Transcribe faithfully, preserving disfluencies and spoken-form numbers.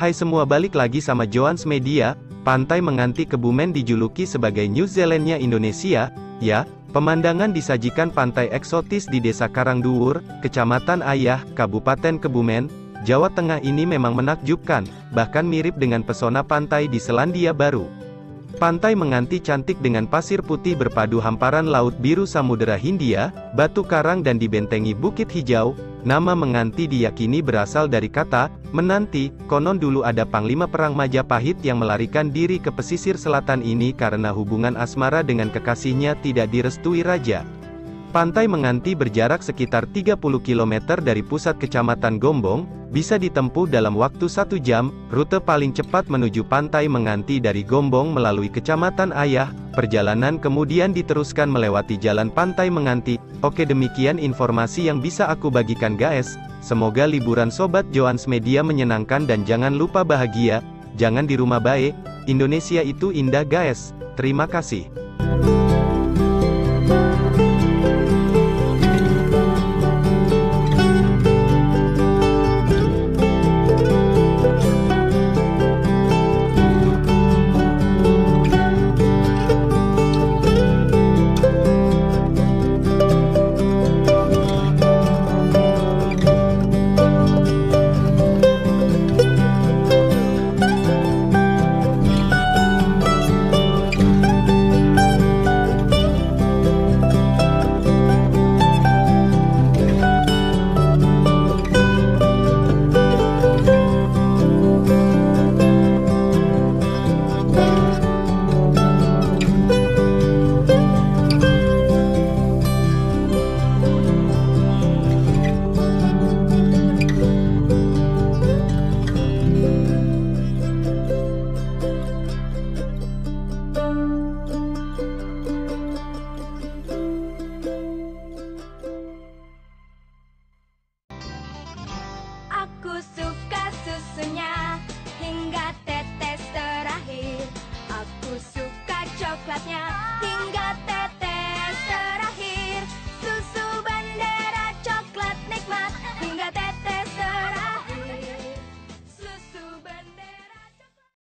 Hai semua, balik lagi sama Joans Media. Pantai Menganti Kebumen dijuluki sebagai New Zealandnya Indonesia, ya. Pemandangan disajikan pantai eksotis di Desa Karangduwur, Kecamatan Ayah, Kabupaten Kebumen, Jawa Tengah ini memang menakjubkan, bahkan mirip dengan pesona pantai di Selandia Baru. Pantai Menganti cantik dengan pasir putih berpadu hamparan laut biru Samudera Hindia, batu karang dan dibentengi bukit hijau. Nama Menganti diyakini berasal dari kata menanti. Konon dulu ada panglima perang Majapahit yang melarikan diri ke pesisir selatan ini karena hubungan asmara dengan kekasihnya tidak direstui raja. Pantai Menganti berjarak sekitar tiga puluh kilometer dari pusat Kecamatan Gombong, bisa ditempuh dalam waktu satu jam. Rute paling cepat menuju Pantai Menganti dari Gombong melalui Kecamatan Ayah. Perjalanan kemudian diteruskan melewati Jalan Pantai Menganti. Oke, demikian informasi yang bisa aku bagikan guys. Semoga liburan Sobat Joans Media menyenangkan dan jangan lupa bahagia. Jangan di rumah bae. Indonesia itu indah guys. Terima kasih. Aku suka susunya hingga tetes terakhir. Aku suka coklatnya hingga tetes